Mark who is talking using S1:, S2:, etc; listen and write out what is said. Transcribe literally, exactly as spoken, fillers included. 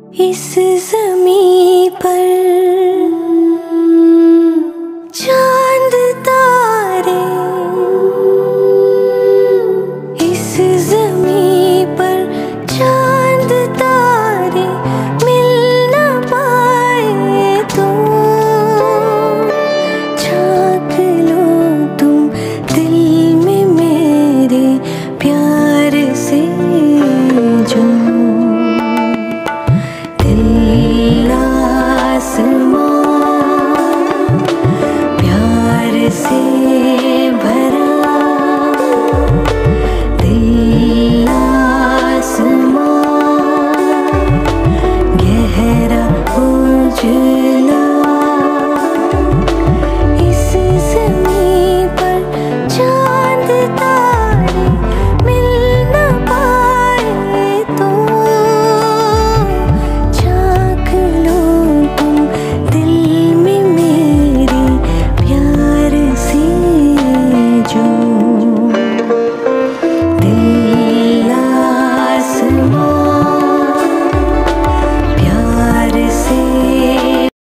S1: इस ज़मीं पर चांद तारे, इस ज़मीं पर चांद तारे मिल न पाए तो झांक लो तुम दिल में मेरे प्यार से जो दिल आसमां प्यार से भरा, दिल आसमां गहरा उजला।